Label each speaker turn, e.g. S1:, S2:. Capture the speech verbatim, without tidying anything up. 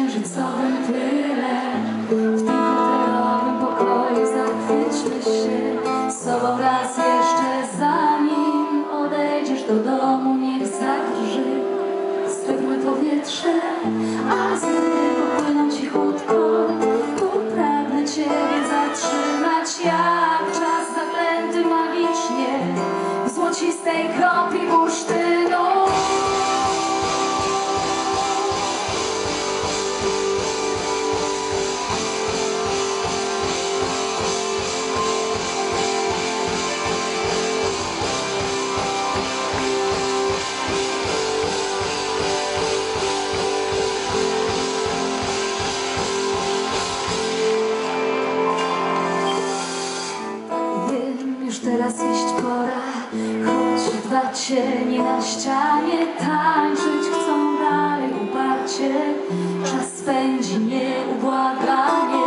S1: księżycowym tyle. W tym hotelowym pokoju zachwyćmy się sobą raz jeszcze, zanim odejdziesz do domu. Niech zadrży srebrne powietrze, a łzy popłyną cichutko. Popragnę Ciebie zatrzymać, jak czas zaklęty magicznie w złocistej kropli bursztynu. Już teraz iść pora, choć dwa cienie na ścianie tańczyć chcą dalej uparcie. Czas spędzi nieubłaganie.